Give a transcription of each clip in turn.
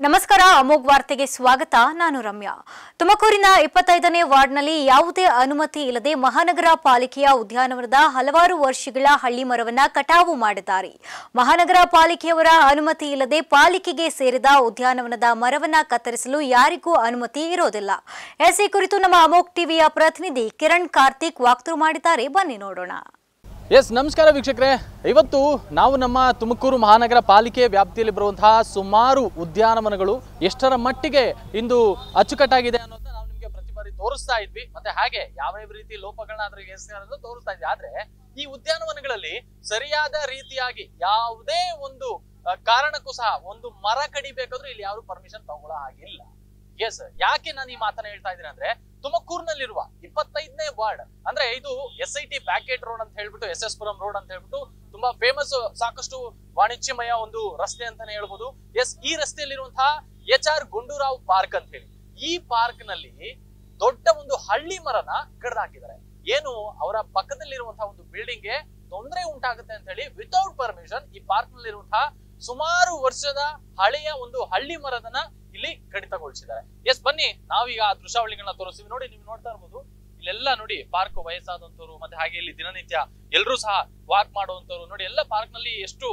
ನಮಸ್ಕಾರ ಅಮೋಘ್ ವಾರ್ತೆಗೆ ಸ್ವಾಗತ. ನಾನು ರಮ್ಯಾ. ತುಮಕೂರಿನ 25ನೇ ವಾರ್ಡ್ನಲ್ಲಿ ಯಾವುದೇ ಅನುಮತಿ ಇಲ್ಲದೆ ಮಹಾನಗರ ಪಾಲಿಕೆಯ ಉದ್ಯಾನವನದ ಹಲವಾರು ವರ್ಷಗಳ ಹಳ್ಳಿ ಮರವನ್ನ ಕಟಾವು ಮಾಡಿದ್ದಾರೆ. ಮಹಾನಗರ ಪಾಲಿಕೆಯವರ ಅನುಮತಿ ಇಲ್ಲದೆ ಪಾಲಿಕೆಗೆ ಸೇರಿದ ಉದ್ಯಾನವನದ ಮರವನ್ನ ಕತ್ತರಿಸಲು ಯಾರಿಗೂ ಅನುಮತಿ ಇರೋದಿಲ್ಲ. ಈ ಕುರಿತು ನಮ್ಮ ಅಮೋಘ್ ಟಿವಿಯ ಪ್ರತಿನಿಧಿ ಕಿರಣ್ ಕಾರ್ತಿಕ್ ವಾಕ್ತರು ಮಾಡಿದ್ದಾರೆ. ಬನ್ನಿ ನೋಡೋಣ. ಎಸ್ ನಮಸ್ಕಾರ ವೀಕ್ಷಕರೇ, ಇವತ್ತು ನಾವು ನಮ್ಮ ತುಮಕೂರು ಮಹಾನಗರ ಪಾಲಿಕೆ ವ್ಯಾಪ್ತಿಯಲ್ಲಿ ಬರುವಂತಹ ಸುಮಾರು ಉದ್ಯಾನವನಗಳು ಎಷ್ಟರ ಮಟ್ಟಿಗೆ ಇಂದು ಅಚ್ಚುಕಟ್ಟಾಗಿದೆ ಅನ್ನೋದನ್ನ ನಾವು ನಿಮಗೆ ಪ್ರತಿ ಬಾರಿ ತೋರಿಸ್ತಾ ಇದ್ವಿ. ಮತ್ತೆ ಹಾಗೆ ಯಾವ ರೀತಿ ಲೋಪಗಳನ್ನ ಅದ್ರಿಗೆ ತೋರಿಸ್ತಾ ಇದ್ವಿ. ಆದ್ರೆ ಈ ಉದ್ಯಾನವನಗಳಲ್ಲಿ ಸರಿಯಾದ ರೀತಿಯಾಗಿ ಯಾವುದೇ ಒಂದು ಕಾರಣಕ್ಕೂ ಸಹ ಒಂದು ಮರ ಕಡಿಬೇಕಾದ್ರೂ ಇಲ್ಲಿ ಯಾರು ಪರ್ಮಿಷನ್ ತಗೊಳ್ಳೋ ಹಾಗಿಲ್ಲ. ಎಸ್, ಯಾಕೆ ನಾನು ಈ ಮಾತನ್ನ ಹೇಳ್ತಾ ಇದ್ದೀನಿ ಅಂದ್ರೆ, ತುಮಕೂರಿನಲ್ಲಿರುವ 25ನೇ ವಾರ್ಡ್ ಅಂದ್ರೆ ಇದು SIT ಪ್ಯಾಕೆಟ್ ರೋಡ್ ಅಂತ ಹೇಳ್ಬಿಟ್ಟು SS ಪುರಂ ರೋಡ್ ಅಂತ ಹೇಳ್ಬಿಟ್ಟು ತುಂಬಾ ಫೇಮಸ್, ಸಾಕಷ್ಟು ವಾಣಿಜ್ಯಮಯ ಒಂದು ರಸ್ತೆ ಅಂತಾನೆ ಹೇಳ್ಬೋದು. ಎಸ್, ಈ ರಸ್ತೆಯಲ್ಲಿರುವಂತಹ HR ಗುಂಡೂರಾವ್ ಪಾರ್ಕ್ ಅಂತ ಹೇಳಿ, ಈ ಪಾರ್ಕ್ ನಲ್ಲಿ ದೊಡ್ಡ ಒಂದು ಹಳ್ಳಿ ಮರನ ಕಡ್ದಾಕಿದ್ದಾರೆ. ಏನು ಅವರ ಪಕ್ಕದಲ್ಲಿರುವಂತಹ ಒಂದು ಬಿಲ್ಡಿಂಗ್ ಗೆ ತೊಂದರೆ ಉಂಟಾಗುತ್ತೆ ಅಂತ ಹೇಳಿ ವಿತೌಟ್ ಪರ್ಮಿಷನ್ ಈ ಪಾರ್ಕ್ ನಲ್ಲಿರುವಂತಹ ಸುಮಾರು ವರ್ಷದ ಹಳೆಯ ಒಂದು ಹಳ್ಳಿ ಮರದನ್ನ ಇಲ್ಲಿ ಕಡಿತಗೊಳಿಸಿದ್ದಾರೆ. ಎಸ್, ಬನ್ನಿ ನಾವೀಗ ಆ ದೃಶ್ಯಾವಳಿಗಳನ್ನ ತೋರಿಸ್ತೀವಿ. ನೋಡಿ, ನೀವು ನೋಡ್ತಾ ಇರ್ಬೋದು, ಇಲ್ಲೆಲ್ಲ ನೋಡಿ ಪಾರ್ಕ್ ವಯಸ್ಸಾದಂತವ್ರು ಮತ್ತೆ ಹಾಗೆ ಇಲ್ಲಿ ದಿನನಿತ್ಯ ಎಲ್ಲರೂ ಸಹ ವಾಕ್ ಮಾಡುವಂತವ್ರು ನೋಡಿ, ಎಲ್ಲ ಪಾರ್ಕ್ ನಲ್ಲಿ ಎಷ್ಟು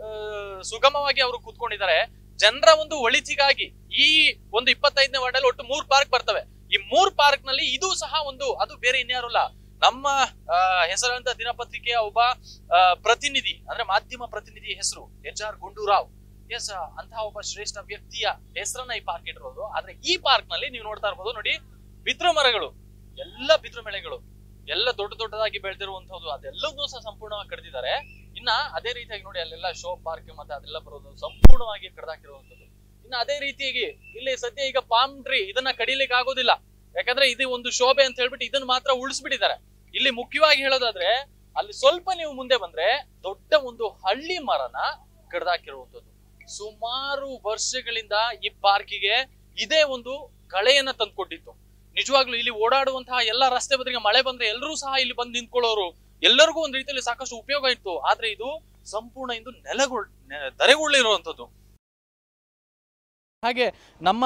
ಸುಗಮವಾಗಿ ಅವರು ಕೂತ್ಕೊಂಡಿದ್ದಾರೆ. ಜನರ ಒಂದು ಒಳಿತಿಗಾಗಿ ಈ ಒಂದು 25ನೇ ವಾರ್ಡ್ ಅಲ್ಲಿ ಒಟ್ಟು 3 ಪಾರ್ಕ್ ಬರ್ತವೆ. ಈ 3 ಪಾರ್ಕ್ ನಲ್ಲಿ ಇದು ಸಹ ಒಂದು, ಅದು ಬೇರೆ ಇನ್ಯಾರಲ್ಲ, ನಮ್ಮ ಹೆಸರಾಂತ ದಿನಪತ್ರಿಕೆಯ ಒಬ್ಬ ಪ್ರತಿನಿಧಿ ಅಂದ್ರೆ ಮಾಧ್ಯಮ ಪ್ರತಿನಿಧಿ ಹೆಸರು HR ಗುಂಡೂರಾವ್. ಎಸ್, ಅಂತಹ ಒಬ್ಬ ಶ್ರೇಷ್ಠ ವ್ಯಕ್ತಿಯ ಹೆಸರನ್ನ ಈ ಪಾರ್ಕ್ ಇಟ್ಟಿರೋದು. ಆದ್ರೆ ಈ ಪಾರ್ಕ್ ನಲ್ಲಿ ನೀವು ನೋಡ್ತಾ ಇರ್ಬೋದು, ನೋಡಿ ಬಿದ್ರು ಮರಗಳು, ಎಲ್ಲ ಬಿದ್ರು ಮಳೆಗಳು ಎಲ್ಲ ದೊಡ್ಡ ದೊಡ್ಡದಾಗಿ ಬೆಳೆದಿರುವಂತದ್ದು, ಅದೆಲ್ಲವನ್ನೂ ಸಹ ಸಂಪೂರ್ಣವಾಗಿ ಕಡಿದಿದ್ದಾರೆ. ಇನ್ನ ಅದೇ ರೀತಿಯಾಗಿ ನೋಡಿ, ಅಲ್ಲೆಲ್ಲ ಶೋ ಪಾರ್ಕ್ ಮತ್ತೆ ಅದೆಲ್ಲ ಬರೋದು ಸಂಪೂರ್ಣವಾಗಿ ಕಡ್ದಾಕಿರುವಂತದ್ದು. ಇನ್ನು ಅದೇ ರೀತಿಯಾಗಿ ಇಲ್ಲಿ ಸದ್ಯ ಈಗ ಪಾಮ್ ಟ್ರೀ ಇದನ್ನ ಕಡಿಲಿಕ್ಕೆ ಆಗೋದಿಲ್ಲ, ಯಾಕಂದ್ರೆ ಇದು ಒಂದು ಶೋಭೆ ಅಂತ ಹೇಳ್ಬಿಟ್ಟು ಇದನ್ನ ಮಾತ್ರ ಉಳಿಸ್ಬಿಟ್ಟಿದ್ದಾರೆ. ಇಲ್ಲಿ ಮುಖ್ಯವಾಗಿ ಹೇಳೋದಾದ್ರೆ, ಅಲ್ಲಿ ಸ್ವಲ್ಪ ನೀವು ಮುಂದೆ ಬಂದ್ರೆ ದೊಡ್ಡ ಒಂದು ಹಳ್ಳಿ ಮರನ ಕಡ್ದಾಕಿರುವಂತದ್ದು. ಸುಮಾರು ವರ್ಷಗಳಿಂದ ಈ ಪಾರ್ಕಿಗೆ ಇದೇ ಒಂದು ಕಳೆಯನ್ನ ತಂದ್ಕೊಟ್ಟಿತ್ತು. ನಿಜವಾಗ್ಲೂ ಇಲ್ಲಿ ಓಡಾಡುವಂತಹ ಎಲ್ಲಾ ರಸ್ತೆ ಬದಿಗೆ ಮಳೆ ಬಂದ್ರೆ ಎಲ್ಲರೂ ಸಹ ಇಲ್ಲಿ ಬಂದು ನಿಂತ್ಕೊಳ್ಳೋರು, ಎಲ್ಲರಿಗೂ ಒಂದು ರೀತಿಯಲ್ಲಿ ಸಾಕಷ್ಟು ಉಪಯೋಗ ಇತ್ತು. ಆದ್ರೆ ಇದು ಸಂಪೂರ್ಣ ಇಂದು ಧರೆಗುಳ್ಳಿರುವಂತದ್ದು. ಹಾಗೆ ನಮ್ಮ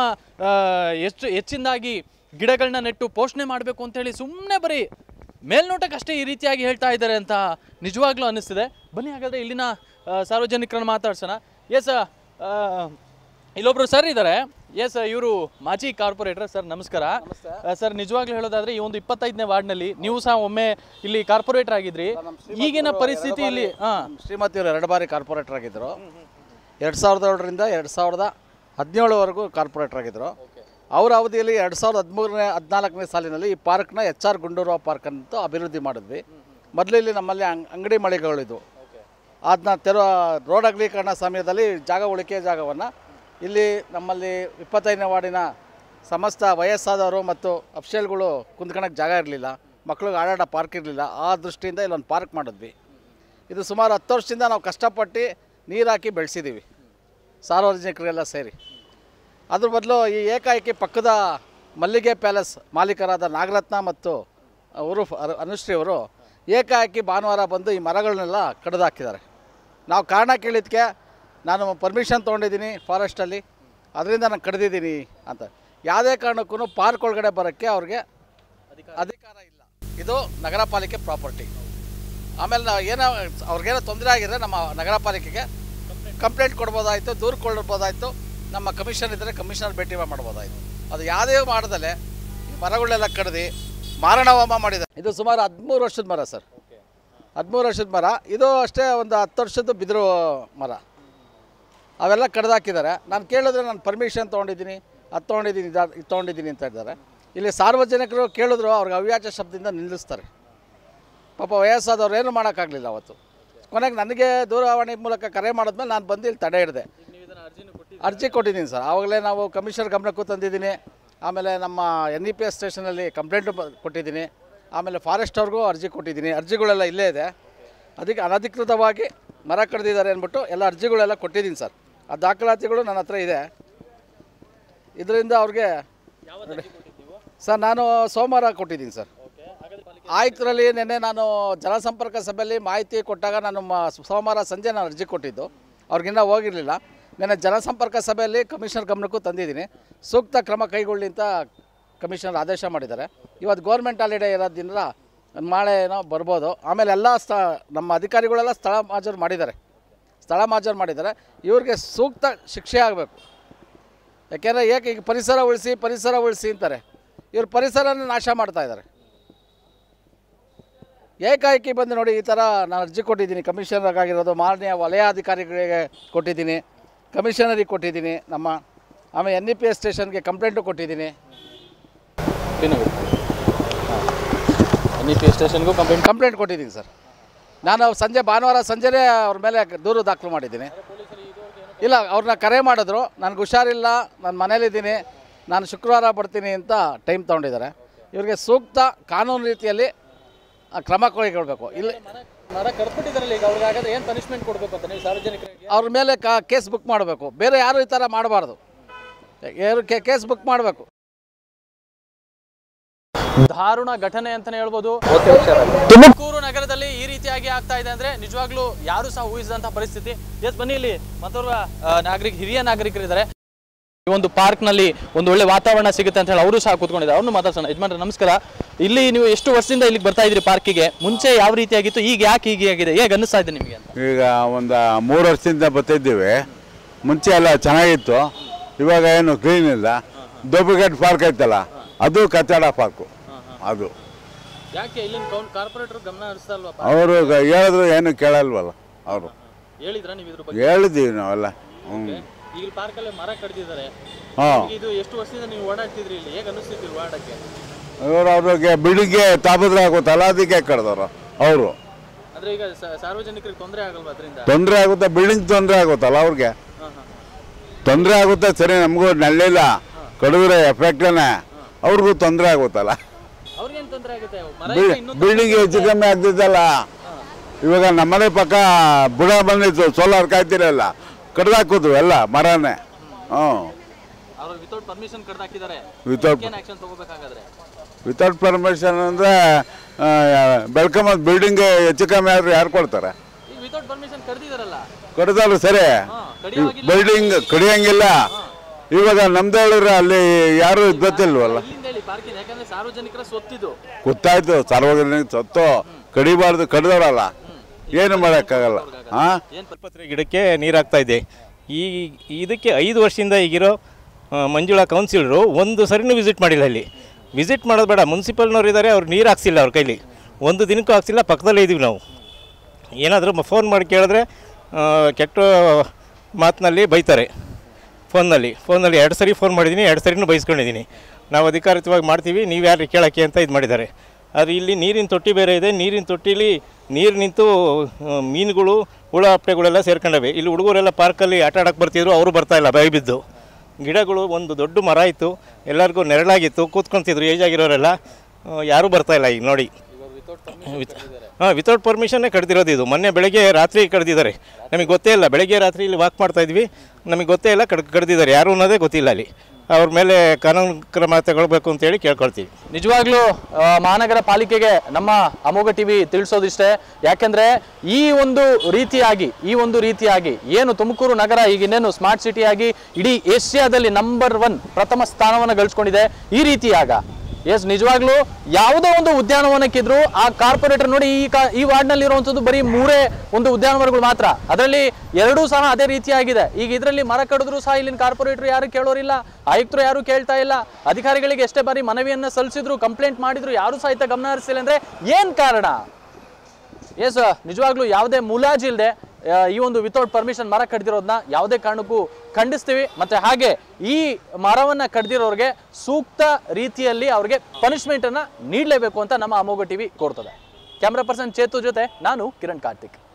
ಹೆಚ್ಚಿನದಾಗಿ ಗಿಡಗಳನ್ನ ನೆಟ್ಟು ಪೋಷಣೆ ಮಾಡಬೇಕು ಅಂತ ಹೇಳಿ ಸುಮ್ಮನೆ ಬರೀ ಮೇಲ್ನೋಟಕ್ಕಷ್ಟೇ ಈ ರೀತಿಯಾಗಿ ಹೇಳ್ತಾ ಇದ್ದಾರೆ ಅಂತ ನಿಜವಾಗ್ಲೂ ಅನ್ನಿಸ್ತಿದೆ. ಬನ್ನಿ ಹಾಗಾದ್ರೆ ಇಲ್ಲಿನ ಸಾರ್ವಜನಿಕರನ್ನ ಮಾತಾಡ್ಸೋಣ. ಎಸ್, ಇಲ್ಲೊಬ್ರು ಸರ್ ಇದ್ದಾರೆ. ಎಸ್, ಇವರು ಮಾಜಿ ಕಾರ್ಪೊರೇಟರ್. ಸರ್ ನಮಸ್ಕಾರ. ಸರ್, ನಿಜವಾಗ್ಲೂ ಹೇಳೋದಾದ್ರೆ ಈ ಒಂದು 25ನೇ ವಾರ್ಡ್ನಲ್ಲಿ ನೀವು ಸಹ ಒಮ್ಮೆ ಇಲ್ಲಿ ಕಾರ್ಪೊರೇಟರ್ ಆಗಿದ್ರಿ. ಈಗಿನ ಪರಿಸ್ಥಿತಿ ಇಲ್ಲಿ ಶ್ರೀಮತಿಯವರು 2 ಬಾರಿ ಕಾರ್ಪೊರೇಟರ್ ಆಗಿದ್ರು. 2007ರಿಂದ 2017ವರೆಗೂ ಕಾರ್ಪೊರೇಟರ್ ಆಗಿದ್ರು. ಅವರ ಅವಧಿಯಲ್ಲಿ 2013-14ನೇ ಸಾಲಿನಲ್ಲಿ ಈ ಪಾರ್ಕ್ನ HR ಗುಂಡೂರಾವ್ ಪಾರ್ಕ್ ಅಂತ ಅಭಿವೃದ್ಧಿ ಮಾಡಿದ್ವಿ. ಮೊದಲು ಇಲ್ಲಿ ನಮ್ಮಲ್ಲಿ ಅಂಗಡಿ ಮಳಿಗೆಗಳಿದ್ವು. ಅದನ್ನ ರೋಡ್ ಅಗಲೀಕರಣ ಸಮಯದಲ್ಲಿ ಜಾಗ ಉಳಿಕೆ ಜಾಗವನ್ನು ಇಲ್ಲಿ ನಮ್ಮಲ್ಲಿ 25ನೇ ವಾರ್ಡಿನ ಸಮಸ್ತ ವಯಸ್ಸಾದವರು ಮತ್ತು ಅಫ್ಷಲ್ಗಳು ಕುಂತ್ಕೊಳ್ಳೋಕ್ಕೆ ಜಾಗ ಇರಲಿಲ್ಲ, ಮಕ್ಕಳಿಗೆ ಆಡಾಡ ಪಾರ್ಕ್ ಇರಲಿಲ್ಲ. ಆ ದೃಷ್ಟಿಯಿಂದ ಇಲ್ಲೊಂದು ಪಾರ್ಕ್ ಮಾಡಿದ್ವಿ. ಇದು ಸುಮಾರು 10 ವರ್ಷದಿಂದ ನಾವು ಕಷ್ಟಪಟ್ಟು ನೀರು ಹಾಕಿ ಬೆಳೆಸಿದ್ದೀವಿ, ಸಾರ್ವಜನಿಕರಿಗೆಲ್ಲ ಸೇರಿ. ಅದ್ರ ಬದಲು ಈ ಏಕಾಏಕಿ ಪಕ್ಕದ ಮಲ್ಲಿಗೆ ಪ್ಯಾಲೇಸ್ ಮಾಲೀಕರಾದ ನಾಗರತ್ನ ಮತ್ತು ಉರುಫ್ ಅನುಶ್ರೀ ಅವರು ಏಕಾಏಕಿ ಭಾನುವಾರ ಬಂದು ಈ ಮರಗಳನ್ನೆಲ್ಲ ಕಡಿದಾಕಿದ್ದಾರೆ. ನಾವು ಕಾರಣ ಕೇಳಿದ್ದಕ್ಕೆ ನಾನು ಪರ್ಮಿಷನ್ ತೊಗೊಂಡಿದ್ದೀನಿ ಫಾರೆಸ್ಟಲ್ಲಿ, ಅದರಿಂದ ನಾನು ಕಡಿದಿದ್ದೀನಿ ಅಂತ. ಯಾವುದೇ ಕಾರಣಕ್ಕೂ ಪಾರ್ಕ್ ಒಳಗಡೆ ಬರೋಕ್ಕೆ ಅವ್ರಿಗೆ ಅಧಿಕಾರ ಇಲ್ಲ. ಇದು ನಗರ ಪಾಲಿಕೆ ಪ್ರಾಪರ್ಟಿ. ಆಮೇಲೆ ನಾವು ಅವ್ರಿಗೇನೋ ತೊಂದರೆ ಆಗಿದ್ರೆ ನಮ್ಮ ನಗರ ಪಾಲಿಕೆಗೆ ಕಂಪ್ಲೇಂಟ್ ಕೊಡ್ಬೋದಾಯಿತು, ದೂರು ಕೊಡ್ಬೋದಾಯಿತು. ನಮ್ಮ ಕಮಿಷನ್ ಇದ್ದರೆ ಕಮಿಷನರ್ ಭೇಟಿ ಮಾಡ್ಬೋದಾಯಿತು. ಅದು ಯಾವುದೇ ಮಾಡ್ದಲೆ ಈ ಮರಗಳೆಲ್ಲ ಕಡ್ದು ಮಾರಣ ಹೋಮ ಮಾಡಿದ್ದಾರೆ. ಇದು ಸುಮಾರು 13 ವರ್ಷದ ಮರ ಸರ್, 13 ವರ್ಷದ ಮರ. ಇದು ಅಷ್ಟೇ ಒಂದು 10 ವರ್ಷದ್ದು ಬಿದಿರು ಮರ, ಅವೆಲ್ಲ ಕಡ್ದಾಕಿದ್ದಾರೆ. ನಾನು ಕೇಳಿದ್ರೆ ನಾನು ಪರ್ಮಿಷನ್ ತೊಗೊಂಡಿದ್ದೀನಿ, ಅದು ತೊಗೊಂಡಿದ್ದೀನಿ ಅಂತ ಇದ್ದಾರೆ. ಇಲ್ಲಿ ಸಾರ್ವಜನಿಕರು ಕೇಳಿದ್ರು ಅವ್ರಿಗೆ ಅವ್ಯಾಚ ಶಬ್ದದಿಂದ ನಿಲ್ಲಿಸ್ತಾರೆ. ಪಾಪ ವಯಸ್ಸಾದವ್ರು ಏನೂ ಮಾಡೋಕ್ಕಾಗಲಿಲ್ಲ. ಅವತ್ತು ಕೊನೆಗೆ ನನಗೆ ದೂರವಾಣಿ ಮೂಲಕ ಕರೆ ಮಾಡಿದ್ಮೇಲೆ ನಾನು ಬಂದು ಇಲ್ಲಿ ತಡೆ ಹಿಡಿದೆ. ಅರ್ಜಿ ಕೊಟ್ಟಿದ್ದೀನಿ ಸರ್. ಆವಾಗಲೇ ನಾವು ಕಮಿಷನರ್ ಗಮನಕ್ಕೂ ತಂದಿದ್ದೀನಿ. ಆಮೇಲೆ ನಮ್ಮ NEPS ಸ್ಟೇಷನಲ್ಲಿ ಕಂಪ್ಲೇಂಟು ಕೊಟ್ಟಿದ್ದೀನಿ. ಆಮೇಲೆ ಫಾರೆಸ್ಟ್ ಅವ್ರಿಗೂ ಅರ್ಜಿ ಕೊಟ್ಟಿದ್ದೀನಿ. ಅರ್ಜಿಗಳೆಲ್ಲ ಇಲ್ಲೇ ಇದೆ. ಅದಕ್ಕೆ ಅನಧಿಕೃತವಾಗಿ ಮರ ಕಡ್ದಿದ್ದಾರೆ ಅಂದ್ಬಿಟ್ಟು ಎಲ್ಲ ಅರ್ಜಿಗಳೆಲ್ಲ ಕೊಟ್ಟಿದ್ದೀನಿ ಸರ್. ಆ ದಾಖಲಾತಿಗಳು ನನ್ನ ಹತ್ರ ಇದೆ. ಇದರಿಂದ ಅವ್ರಿಗೆ ಸರ್ ನಾನು ಸೋಮವಾರ ಕೊಟ್ಟಿದ್ದೀನಿ ಸರ್. ಆಯುಕ್ತರಲ್ಲಿ ನಿನ್ನೆ ನಾನು ಜನಸಂಪರ್ಕ ಸಭೆಯಲ್ಲಿ ಮಾಹಿತಿ ಕೊಟ್ಟಾಗ ನಾನು ಸೋಮವಾರ ಸಂಜೆ ನಾನು ಅರ್ಜಿ ಕೊಟ್ಟಿದ್ದು, ಅವ್ರಿಗಿನ್ನೂ ಹೋಗಿರಲಿಲ್ಲ. ನನ್ನ ಜನಸಂಪರ್ಕ ಸಭೆಯಲ್ಲಿ ಕಮಿಷನರ್ ಗಮನಕ್ಕೂ ತಂದಿದ್ದೀನಿ. ಸೂಕ್ತ ಕ್ರಮ ಕೈಗೊಳ್ಳಿ ಅಂತ ಕಮಿಷನರ್ ಆದೇಶ ಮಾಡಿದ್ದಾರೆ. ಇವತ್ತು ಗೌರ್ಮೆಂಟ್ ಹಾಲಿಡೇ ಇರೋದ್ರಿಂದ ನಾಳೆ ಏನೋ ಬರ್ಬೋದು. ಆಮೇಲೆ ಎಲ್ಲ ನಮ್ಮ ಅಧಿಕಾರಿಗಳೆಲ್ಲ ಸ್ಥಳ ಮಾಜೂರು ಮಾಡಿದ್ದಾರೆ. ಇವ್ರಿಗೆ ಸೂಕ್ತ ಶಿಕ್ಷೆ ಆಗಬೇಕು. ಯಾಕೆಂದರೆ ಈಗ ಪರಿಸರ ಉಳಿಸಿ ಅಂತಾರೆ. ಇವ್ರು ಪರಿಸರನ ನಾಶ ಮಾಡ್ತಾ ಇದ್ದಾರೆ. ಏಕಾಏಕಿ ಬಂದು ನೋಡಿ, ಈ ಥರ ನಾನು ಅರ್ಜಿ ಕೊಟ್ಟಿದ್ದೀನಿ. ಕಮಿಷನರ್ಗಾಗಿರೋದು ಮಾನ್ಯ ವಲಯಾಧಿಕಾರಿಗಳಿಗೆ ಕೊಟ್ಟಿದ್ದೀನಿ, ಕಮಿಷನರಿಗೆ ಕೊಟ್ಟಿದ್ದೀನಿ, ಆಮೇಲೆ NEPS ಸ್ಟೇಷನ್ಗೆ ಕಂಪ್ಲೇಂಟು ಕೊಟ್ಟಿದ್ದೀನಿ. NEPS ಸ್ಟೇಷನ್ಗೂ ಕಂಪ್ಲೇಂಟ್ ಕೊಟ್ಟಿದ್ದೀನಿ ಸರ್. ನಾನು ಭಾನುವಾರ ಸಂಜೆನೇ ಅವ್ರ ಮೇಲೆ ದೂರು ದಾಖಲು ಮಾಡಿದ್ದೀನಿ. ಇಲ್ಲ, ಅವ್ರನ್ನ ಕರೆ ಮಾಡಿದ್ರು, ನನಗೆ ಹುಷಾರಿಲ್ಲ, ನಾನು ಮನೇಲಿದ್ದೀನಿ, ನಾನು ಶುಕ್ರವಾರ ಬರ್ತೀನಿ ಅಂತ ಟೈಮ್ ತೊಗೊಂಡಿದ್ದಾರೆ. ಇವ್ರಿಗೆ ಸೂಕ್ತ ಕಾನೂನು ರೀತಿಯಲ್ಲಿ ಕ್ರಮ ಕೈಗೊಳ್ಳಬೇಕು. ಇಲ್ಲಿ ಮರ ಕಡ್ಬಿಟ್ಟಿದ್ದಾರಲ್ಲ, ಈಗ ಅವ್ರಿಗೆ ಹಾಗಾದ್ರೆ ಏನು ಪನಿಷ್ಮೆಂಟ್ ಕೊಡಬೇಕು ಅಂತ ನೀವು ಸಾರ್ವಜನಿಕರಿಗೆ? ಅವ್ರ ಮೇಲೆ ಕೇಸ್ ಬುಕ್ ಮಾಡಬೇಕು. ಬೇರೆ ಯಾರು ಈ ಥರ ಮಾಡಬಾರ್ದು. ಕೇಸ್ ಬುಕ್ ಮಾಡಬೇಕು. ದಾರುಣ ಘಟನೆ ಅಂತಾನೆ ಹೇಳ್ಬೋದು. ತುಮಕೂರು ನಗರದಲ್ಲಿ ಈ ರೀತಿಯಾಗಿ ಆಗ್ತಾ ಇದೆ ಅಂದ್ರೆ ನಿಜವಾಗ್ಲೂ ಯಾರು ಸಹ ಊಹಿಸಿದಂತ ಪರಿಸ್ಥಿತಿ. ಬನ್ನಿ, ಇಲ್ಲಿ ಮತ್ತೋರ್ವ ಹಿರಿಯ ನಾಗರಿಕರಿದ್ದಾರೆ. ಈ ಒಂದು ಪಾರ್ಕ್ ನಲ್ಲಿ ಒಂದು ಒಳ್ಳೆ ವಾತಾವರಣ ಸಿಗುತ್ತೆ ಅಂತ ಹೇಳಿ ಅವರು ಸಹ ಕೂತ್ಕೊಂಡಿದ್ದಾರೆ. ಅವ್ರನ್ನು ಮಾತಾಡ್ಸೋಣ. ಯಜಮಾನ್ರೆ ನಮಸ್ಕಾರ. ಇಲ್ಲಿ ನೀವು ಎಷ್ಟು ವರ್ಷದಿಂದ ಇಲ್ಲಿಗೆ ಬರ್ತಾ ಇದ್ರಿ ಪಾರ್ಕಿಗೆ? ಮುಂಚೆ ಯಾವ ರೀತಿಯಾಗಿತ್ತು, ಈಗ ಯಾಕೆ ಹೀಗೆ ಆಗಿದೆ, ಹೇಗೆ ಅನ್ನಿಸ್ತಾ ಇದೆ ನಿಮಗೆ? ಈಗ ಒಂದು 3 ವರ್ಷದಿಂದ ಬರ್ತಿದ್ದೀವಿ. ಮುಂಚೆ ಎಲ್ಲ ಚೆನ್ನಾಗಿತ್ತು, ಇವಾಗ ಏನು ಕ್ಲೀನ್ ಇಲ್ಲ. ದೊಬ್ಬಗೇಟ್ ಪಾರ್ಕ್ ಐತಲ್ಲ, ಅದು ಕಟ್ಟಡ ಪಾರ್ಕು. ಅದು ಯಾಕೆ ಇಲ್ಲಿನ ಕಾರ್ಪೊರೇಟರ್ ಗಮನ ಹರಿಸ್ತಾ ಇಲ್ವಾ? ಅವರು ಹೇಳಿದ್ರು ಏನು ಕೇಳಲ್ವಲ್ಲ. ಅವರು ಹೇಳಿದ್ರಾ ನೀವು ಇದ್ರ ಬಗ್ಗೆ? ಹೇಳಿದ್ದೀವಿ ನಾವೆಲ್ಲ. ಈಗ ಪಾರ್ಕಲ್ಲಿ ಮರ ಕಡ್ದಿದ್ದಾರೆ. ಇದು ಎಷ್ಟು ವರ್ಷದಿಂದ ನೀವು ಓಡಾಡ್ತಿದ್ರಿ ಇಲ್ಲಿ, ಹೇಗೆ ಅನಿಸ್ತಿದ್ರಿ ಓಡಾಡಕ್ಕೆ? ಅವ್ರಿಗೆ ಬಿಲ್ಡಿಂಗ್ಗೆ ತಾಪತ್ರ ಆಗುತ್ತಲ್ಲ, ಅದಕ್ಕೆ ಕಡ್ದವ್ರು ಅವರು. ಅಂದ್ರೆ ಈಗ ಸಾರ್ವಜನಿಕರಿಗೆ ತೊಂದರೆ ಆಗಲ್ವಾ ಅದರಿಂದ? ತೊಂದರೆ ಆಗುತ್ತೆ, ಬಿಲ್ಡಿಂಗ್ ತೊಂದರೆ ಆಗುತ್ತಲ್ಲ, ಅವ್ರಿಗೆ ತೊಂದರೆ ಆಗುತ್ತೆ. ಸರಿ, ನಮಗೂ ನಲ್ಲಿಲ್ಲ, ಕಡಿದ್ರೆ ಎಫೆಕ್ಟೇನೆ, ಅವ್ರಿಗೂ ತೊಂದರೆ ಆಗುತ್ತಲ್ಲ. ಅವ್ರಿಗೇನು ತೊಂದರೆ ಆಗುತ್ತೆ? ಬಿಲ್ಡಿಂಗ್ ಹೆಚ್ಚು ಕಮ್ಮಿ ಆಗ್ತಿದ್ದಲ್ಲ. ಇವಾಗ ನಮ್ಮನೆ ಪಕ್ಕ ಬುಡ ಬಂದಿತ್ತು, ಸೋಲಾರ್ ಕಾಯ್ತಿರಲ್ಲ, ಕಡ್ದಾಕೋದು ಎಲ್ಲ ಮರನೇ. ವಿತೌಟ್ ಪರ್ಮಿಷನ್ ಕಡ್ದಾಕಿದ್ದಾರೆ. ವಿತೌಟ್ ಪರ್ಮಿಷನ್ ಅಂದರೆ ಬೆಳ್ಕೊಂಬಂದು ಬಿಲ್ಡಿಂಗ್ ಹೆಚ್ಚು ಕಮ್ಮಿ ಆದ್ರೆ ಯಾರು ಕೊಡ್ತಾರೆ? ಕಡ್ದಾರು ಸರಿ, ಬಿಲ್ಡಿಂಗ್ ಕಡಿಯಂಗಿಲ್ಲ. ಇವಾಗ ನಮ್ದು ಹೇಳಿದ್ರೆ ಅಲ್ಲಿ ಯಾರು ಗೊತ್ತಿಲ್ವಲ್ಲ. ಗೊತ್ತಾಯ್ತು, ಸಾರ್ವಜನಿಕ ಸೊತ್ತು ಕಡಿಬಾರ್ದು, ಕಡ್ದವ್ರಲ್ಲ, ಏನು ಮಾಡೋಕ್ಕಾಗಲ್ಲ. ಗಿಡಕ್ಕೆ ನೀರಾಗ್ತಾ ಇದೆ. ಇದಕ್ಕೆ 5 ವರ್ಷದಿಂದ ಈಗಿರೋ ಮಂಜುಳಾ ಕೌನ್ಸಿಲರು ಒಂದು ಸರಿನೂ ವಿಸಿಟ್ ಮಾಡಿಲ್ಲ. ಇಲ್ಲಿ ವಿಸಿಟ್ ಮಾಡೋದು ಬೇಡ, ಮುನ್ಸಿಪಲ್ನವ್ರು ಇದ್ದಾರೆ, ಅವ್ರು ನೀರು ಹಾಕ್ಸಿಲ್ಲ ಅವ್ರ ಕೈಲಿ, ಒಂದು ದಿನಕ್ಕೂ ಹಾಕ್ಸಿಲ್ಲ. ಪಕ್ಕದಲ್ಲೇ ಇದ್ದೀವಿ ನಾವು. ಏನಾದರೂ ಫೋನ್ ಮಾಡಿ ಕೇಳಿದ್ರೆ ಕೆಟ್ಟ ಮಾತಿನಲ್ಲಿ ಬೈತಾರೆ. ಫೋನಲ್ಲಿ 2 ಸರಿ ಫೋನ್ ಮಾಡಿದ್ದೀನಿ, 2 ಸರಿನೂ ಬೈಸ್ಕೊಂಡಿದ್ದೀನಿ. ನಾವು ಅಧಿಕಾರಿತವಾಗಿ ಮಾಡ್ತೀವಿ, ನೀವು ಯಾರು ಕೇಳೋಕ್ಕೆ ಅಂತ ಇದು ಮಾಡಿದ್ದಾರೆ. ಆದರೆ ಇಲ್ಲಿ ನೀರಿನ ತೊಟ್ಟಿ ಬೇರೆ ಇದೆ. ನೀರಿನ ತೊಟ್ಟಿಲಿ ನೀರು ನಿಂತು ಮೀನುಗಳು, ಹುಳ ಹಪ್ಪೆಗಳೆಲ್ಲ ಸೇರ್ಕೊಂಡವೆ. ಇಲ್ಲಿ ಹುಡುಗರೆಲ್ಲ ಪಾರ್ಕಲ್ಲಿ ಆಟ ಆಡೋಕ್ಕೆ ಬರ್ತಿದ್ರು, ಅವರು ಬರ್ತಾಯಿಲ್ಲ, ಭಯ ಬಿದ್ದು. ಗಿಡಗಳು, ಒಂದು ದೊಡ್ಡ ಮರ ಇತ್ತು, ಎಲ್ಲರಿಗೂ ನೆರಳಾಗಿತ್ತು, ಕೂತ್ಕೊತಿದ್ರು ಏಜಾಗಿರೋರೆಲ್ಲ. ಯಾರೂ ಬರ್ತಾಯಿಲ್ಲ ಈಗ ನೋಡಿ. ವಿತೌಟ್ ಪರ್ಮಿಷನ್ನೇ ಕಡ್ದಿರೋದು ಇದು. ಮೊನ್ನೆ ಬೆಳಗ್ಗೆ ರಾತ್ರಿ ಕಡ್ದಿದ್ದಾರೆ, ನಮಗೆ ಗೊತ್ತೇ ಇಲ್ಲ. ಬೆಳಗ್ಗೆ ರಾತ್ರಿ ಇಲ್ಲಿ ವಾಕ್ ಮಾಡ್ತಾಯಿದ್ವಿ, ನಮಗೆ ಗೊತ್ತೇ ಇಲ್ಲ ಕಡ್ದಿದ್ದಾರೆ, ಯಾರು ಅನ್ನೋದೇ ಗೊತ್ತಿಲ್ಲ. ಅಲ್ಲಿ ಅವ್ರ ಮೇಲೆ ಕಾನೂನು ಕ್ರಮ ತಗೊಳ್ಬೇಕು ಅಂತೇಳಿ ಕೇಳ್ಕೊಳ್ತೀವಿ. ನಿಜವಾಗ್ಲೂ ಮಹಾನಗರ ಪಾಲಿಕೆಗೆ ನಮ್ಮ ಅಮೋಘ ಟಿವಿ ತಿಳಿಸೋದಿಷ್ಟೇ. ಯಾಕೆಂದ್ರೆ ಈ ಒಂದು ರೀತಿಯಾಗಿ ಏನು ತುಮಕೂರು ನಗರ ಈಗ ಇನ್ನೇನು ಸ್ಮಾರ್ಟ್ ಸಿಟಿಯಾಗಿ ಇಡೀ ಏಷ್ಯಾದಲ್ಲಿ ನಂಬರ್ 1 ಪ್ರಥಮ ಸ್ಥಾನವನ್ನು ಗಳಿಸ್ಕೊಂಡಿದೆ. ಈ ರೀತಿಯಾಗ ನಿಜವಾಗ್ಲೂ ಯಾವುದೋ ಒಂದು ಉದ್ಯಾನವನಕ್ಕಿದ್ರು ಆ ಕಾರ್ಪೊರೇಟರ್ ನೋಡಿ, ಈ ವಾರ್ಡ್ನಲ್ಲಿ ಇರುವಂತದ್ದು ಬರೀ 3 ಒಂದು ಉದ್ಯಾನವನಗಳು ಮಾತ್ರ, ಅದರಲ್ಲಿ 2 ಸಹ ಅದೇ ರೀತಿಯಾಗಿದೆ. ಈಗ ಇದರಲ್ಲಿ ಮರ ಕಡಿದ್ರು ಸಹ ಇಲ್ಲಿನ ಕಾರ್ಪೊರೇಟರ್ ಯಾರು ಕೇಳೋರಿಲ್ಲ, ಆಯುಕ್ತರು ಯಾರು ಕೇಳ್ತಾ ಇಲ್ಲ. ಅಧಿಕಾರಿಗಳಿಗೆ ಎಷ್ಟೇ ಬಾರಿ ಮನವಿಯನ್ನ ಸಲ್ಲಿಸಿದ್ರು, ಕಂಪ್ಲೇಂಟ್ ಮಾಡಿದ್ರು, ಯಾರು ಸಹಿತ ಗಮನ ಹರಿಸಿಲ್ಲ. ಅಂದ್ರೆ ಏನ್ ಕಾರಣ? ನಿಜವಾಗ್ಲೂ ಯಾವುದೇ ಮುಲಾಜಿಲ್ದೆ ಈ ಒಂದು ವಿತೌಟ್ ಪರ್ಮಿಷನ್ ಮರ ಕಡ್ದಿರೋದನ್ನ ಯಾವುದೇ ಕಾರಣಕ್ಕೂ ಖಂಡಿಸ್ತೀವಿ. ಮತ್ತೆ ಹಾಗೆ ಈ ಮರವನ್ನ ಕಡ್ದಿರೋರಿಗೆ ಸೂಕ್ತ ರೀತಿಯಲ್ಲಿ ಅವ್ರಿಗೆ ಪನಿಷ್ಮೆಂಟ್ ಅನ್ನ ನೀಡಲೇಬೇಕು ಅಂತ ನಮ್ಮ ಅಮೋಘ ಟಿವಿ ಕೋರ್ತದೆ. ಕ್ಯಾಮ್ರಾ ಪರ್ಸನ್ ಚೇತು ಜೊತೆ ನಾನು ಕಿರಣ್ ಕಾರ್ತಿಕ್.